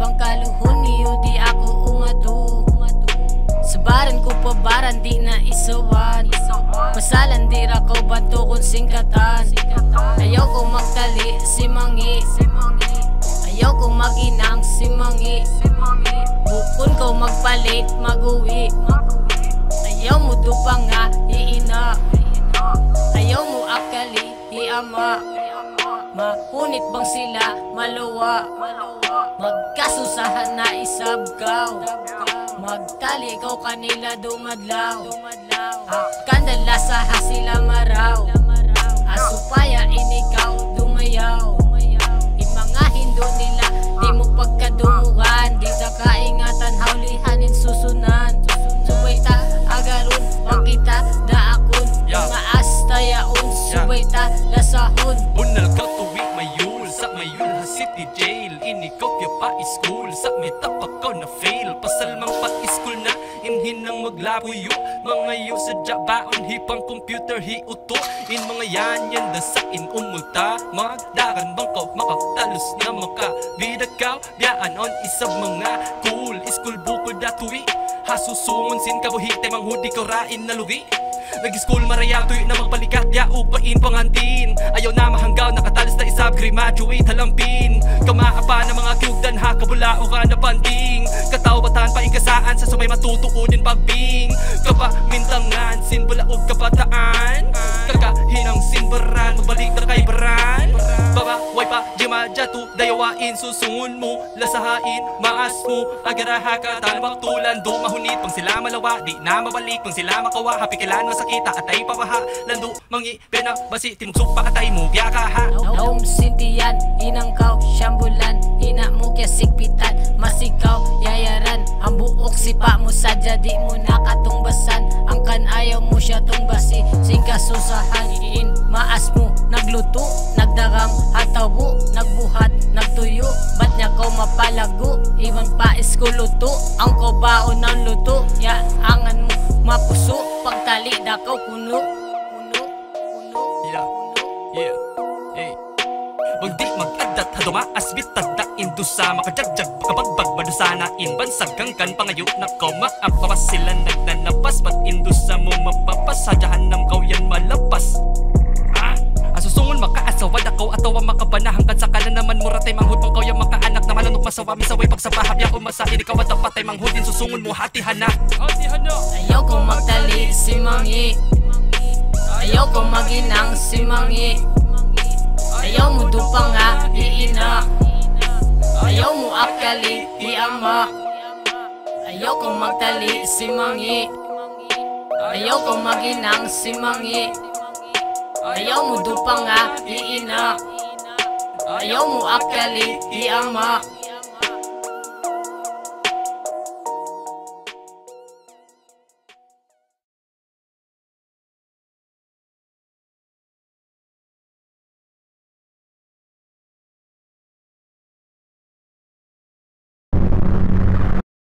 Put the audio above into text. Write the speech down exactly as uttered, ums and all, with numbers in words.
ibang kaluhon niyo di ako umatu. Sabaran ko pabaran di na isawan. Masalan di ra ko banto kung singkatan. Ayaw ko magtali si mangi, ayaw ko maginang si mangi. Bukon ko magpalit mag-uwi. Ayaw mo dupa nga iina, ayaw mo akali iama. Makunit bang sila maluwa, magkasusahan na isabgaw. Magtali ikaw kanila dumadlaw, kandala sa hasila maraw. Asupaya inikaw dumayaw. Mga hindo nila di mo pagkadunguhan, di sa kaingatan haulihanin susunan. Subay ta agarun wag kita daakon, mga astayaon subay ta lasahon. Bunal ka tuwi mayul sa mayul ha city jail. Inikaw kya pa school sa may tapak ko na fail. Pasalmang pa school na inhin nang maglabuyo. Mga yu sa jabaon hipang computer hiuto. In mga yan yan da sa in umulta. Magdagan bang ko makatalos na maka bidagaw biyaan on isab mga cool school buko da tuwi. Hasusungon sin kabuhite manghudi ko rain na lugi. Nag-school maraya tuyo na magbalikat ya upain pangantin. Ayaw na mahanggaw nakatalis na isab graduate halampin. Kamaapa na mga kyugdan ha kabulao ka na panting. Katawatan pa igasaan sa sumay matutuunin pagbing. Kapa mintangan sin bulaog kabataan. Kakahinang sinbaran magbalik na kay baran. Baba way pa jima jatu dayawain susungon mo lasahain maas mo agaraha ka tanabak tulan do mahunit pang sila malawa di na mabalik pang sila makawa hapikilan masakita atay pawaha lando mangi pena basi timugsok pa atay mo biya ka ha. Naum sintiyan inangkaw syambulan hina mo kya sigpitan masikaw yayaran ang buok sipa mo sadya di mo nakatungbasan. Ang kan ayaw mo siya tungbasi singkasusahan in maas mo nagluto nagdagang hatawo nagbuhat nagtuyo. Ba't niya ko mapalago iwan pa iskuluto. Ang ko baon ng luto ya angan mo mapuso. Pagtali dakaw kuno kuno kuno. Yeah, yeah, hey. Wag di mag-adat haduma asbitad na indusa makajagjag kabagbag madusana in bansag hanggan pangayo na ko maapawas sila nagnanapas ba't indusa mo mapapas sa jahanam kaw yan malapas. Ah, asusungon makaasawad ako atawa makabanahangkan sa kanan naman muratay manghud pang kaw yung makaanak na malanok masawa misaway pagsapahab ya umasahin ikaw at patay manghudin susungon mo hati-hana hati-hana. Ayaw ko magtali si mangi, ayaw ko maginang si mangi. Ayaw mo dupa nga iina, ayaw mo akali iama. Ayaw ko magtali si mangi, ayaw ko maginang si mangi. Ayaw mo dupa nga iina, ayaw mo akali iama.